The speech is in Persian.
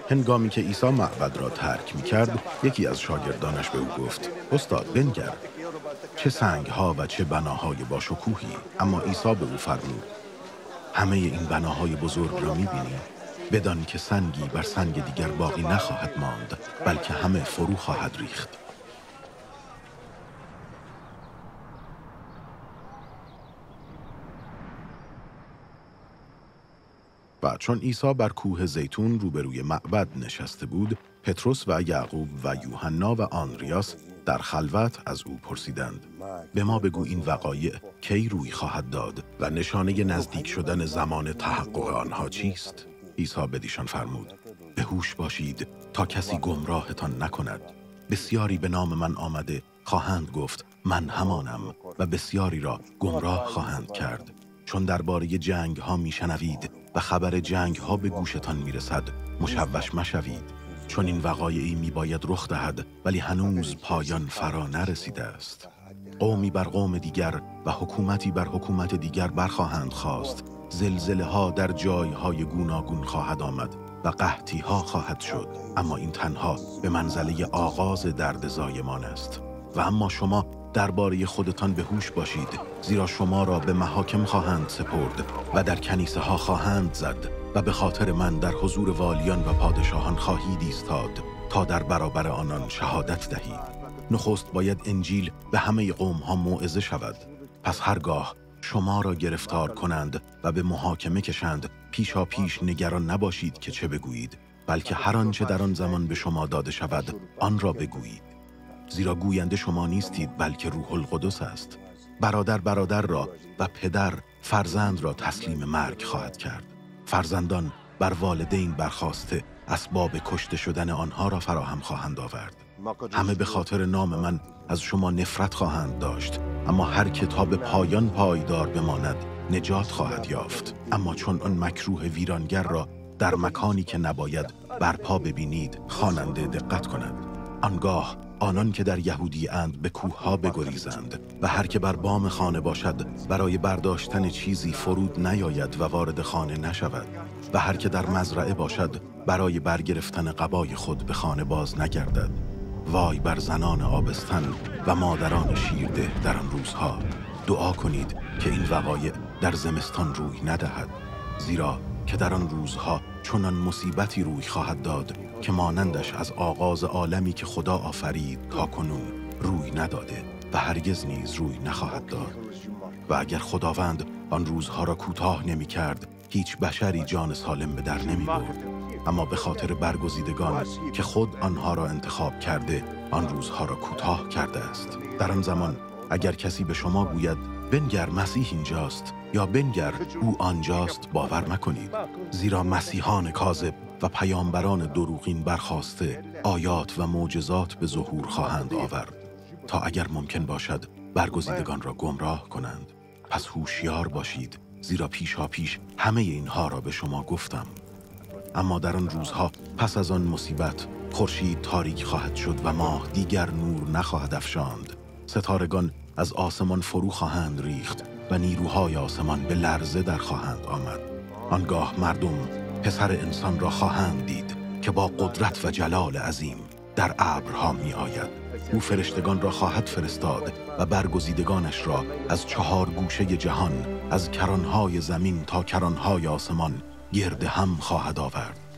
هنگامی که عیسی معبد را ترک می‌کرد، یکی از شاگردانش به او گفت: استاد بنگر، چه سنگ‌ها و چه بناهای با شکوهی. اما عیسی به او فرمود: همه این بناهای بزرگ را می‌بینی؟ بدان که سنگی بر سنگ دیگر باقی نخواهد ماند، بلکه همه فرو خواهد ریخت. و چون عیسی بر کوه زیتون روبروی معبد نشسته بود، پتروس و یعقوب و یوحنا و آندریاس در خلوت از او پرسیدند: به ما بگو این وقایع کی روی خواهد داد و نشانه نزدیک شدن زمان تحقق آنها چیست؟ عیسی بدیشان فرمود: به هوش باشید تا کسی گمراهتان نکند. بسیاری به نام من آمده خواهند گفت من همانم و بسیاری را گمراه خواهند کرد. چون درباره جنگ ها میشنوید و خبر جنگ ها به گوشتان میرسد، مشوش مشوید، چون این وقایعی میباید رخ دهد ولی هنوز پایان فرا نرسیده است. قومی بر قوم دیگر و حکومتی بر حکومت دیگر برخواهند خاست. زلزله ها در جایهای گوناگون خواهد آمد و قحطی ها خواهد شد، اما این تنها به منزله آغاز درد زایمان است. و اما شما درباره خودتان به هوش باشید، زیرا شما را به محاکم خواهند سپرد و در کنیسه ها خواهند زد و به خاطر من در حضور والیان و پادشاهان خواهید ایستاد تا در برابر آنان شهادت دهید. نخست باید انجیل به همه قوم ها موعظه شود. پس هرگاه شما را گرفتار کنند و به محاکمه کشند، پیشا پیش نگران نباشید که چه بگویید، بلکه هر آنچه در آن زمان به شما داده شود آن را بگویید. زیرا گوینده شما نیستید بلکه روح القدس است. برادر برادر را و پدر فرزند را تسلیم مرگ خواهد کرد. فرزندان بر والدین برخاسته اسباب کشته شدن آنها را فراهم خواهند آورد. همه به خاطر نام من از شما نفرت خواهند داشت، اما هر که تا به پایان پایدار بماند نجات خواهد یافت. اما چون آن مکروه ویرانگر را در مکانی که نباید برپا ببینید، خواننده دقت کند. آنگاه آنان که در یهودی اند به کوه ها بگریزند و هر که بر بام خانه باشد برای برداشتن چیزی فرود نیاید و وارد خانه نشود و هر که در مزرعه باشد برای برگرفتن قبای خود به خانه باز نگردد. وای بر زنان آبستن و مادران شیرده در آن روزها. دعا کنید که این وقایع در زمستان روی ندهد، زیرا که در آن روزها چنان مصیبتی روی خواهد داد که مانندش از آغاز عالمی که خدا آفرید تا کنون روی نداده و هرگز نیز روی نخواهد داد. و اگر خداوند آن روزها را کوتاه نمی کرد، هیچ بشری جان سالم به در نمی برد. اما به خاطر برگزیدگان که خود آنها را انتخاب کرده، آن روزها را کوتاه کرده است. در آن زمان اگر کسی به شما گوید بنگر مسیح اینجاست یا بنگر او آنجاست، باور مکنید، زیرا مسیحان کاذب و پیامبران دروغین برخاسته آیات و معجزات به ظهور خواهند آورد تا اگر ممکن باشد برگزیدگان را گمراه کنند. پس هوشیار باشید، زیرا پیشا پیش همه اینها را به شما گفتم. اما در آن روزها پس از آن مصیبت خورشید تاریک خواهد شد و ماه دیگر نور نخواهد افشاند. ستارگان از آسمان فرو خواهند ریخت و نیروهای آسمان به لرزه در خواهند آمد. آنگاه مردم پسر انسان را خواهند دید که با قدرت و جلال عظیم در ابرها می آید. او فرشتگان را خواهد فرستاد و برگزیدگانش را از 4 گوشه جهان، از کرانهای زمین تا کرانهای آسمان گرد هم خواهد آورد.